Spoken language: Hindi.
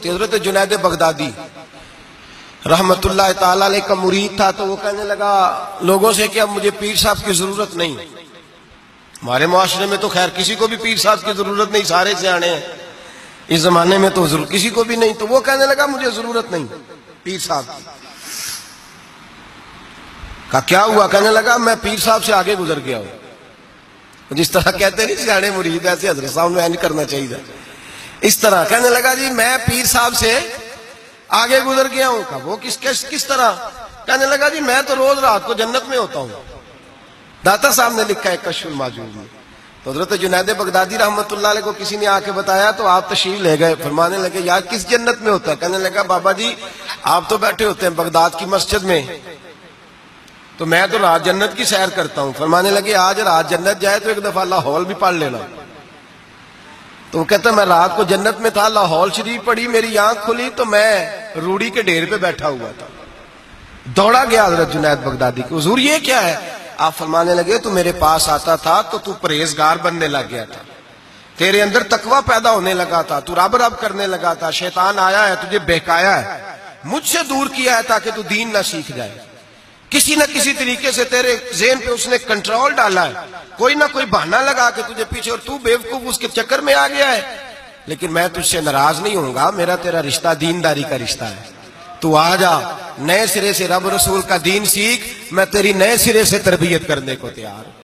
होती है। हज़रत जुनैद बगदादी रहमतुल्लाह ताला अलैह का मुरीद था, तो वो कहने लगा लोगों से कि अब मुझे पीर साहब की जरूरत नहीं। हमारे मुआशरे में तो खैर किसी को भी पीर साहब की जरूरत नहीं, सारे सियाने हैं। इस जमाने में तो जरूर किसी को भी नहीं। तो वो कहने लगा मुझे जरूरत नहीं पीर साहब की। का क्या हुआ? कहने लगा मैं पीर साहब से आगे गुजर गया हूं। जिस तरह कहते नहीं सियाने मुरीद, ऐसे हजरत साहब ने नहीं करना चाहिए। इस तरह कहने लगा जी मैं पीर साहब से आगे गुजर गया हूं। का वो किस तरह? कहने लगा जी मैं तो रोज रात को जन्नत में होता हूं। दाता साहब ने लिखा है कश्फुल माजूब में। तो हज़रत जुनैद बगदादी रहमतुल्लाह अलैह को किसी ने आके बताया, तो आप तशरीफ ले गए। फरमाने लगे यार किस जन्नत में होता है? कहने लगा बाबा जी आप तो बैठे होते हैं बगदाद की मस्जिद में, तो मैं तो रात जन्नत की सैर करता हूं। फरमाने लगे आज रात जन्नत जाए तो एक दफा लाहौल भी पढ़ लेना। तो वो कहता मैं रात को जन्नत में था, लाहौल शरीफ पढ़ी, मेरी आंख खुली तो मैं रूड़ी के ढेर पे बैठा हुआ था। दौड़ा गया हज़रत जुनैद बगदादी को, हुजूर ये क्या है? आप फरमाने लगे तू मेरे पास आता था तो तू परहेजगार बनने लग गया था, तेरे अंदर तकवा पैदा होने लगा था, तू रब रब करने लगा था। शैतान आया है तुझे बहकाया है, मुझसे दूर किया है ताकि तू दीन ना सीख जाए। किसी न किसी तरीके से तेरे ज़हन पे उसने कंट्रोल डाला है, कोई ना कोई बहाना लगा के तुझे पीछे, और तू बेवकूफ उसके चक्कर में आ गया है। लेकिन मैं तुझसे नाराज नहीं होऊंगा, मेरा तेरा रिश्ता दीनदारी का रिश्ता है। तू आ जा, नए सिरे से रब रसूल का दीन सीख, मैं तेरी नए सिरे से तरबियत करने को तैयार हूं।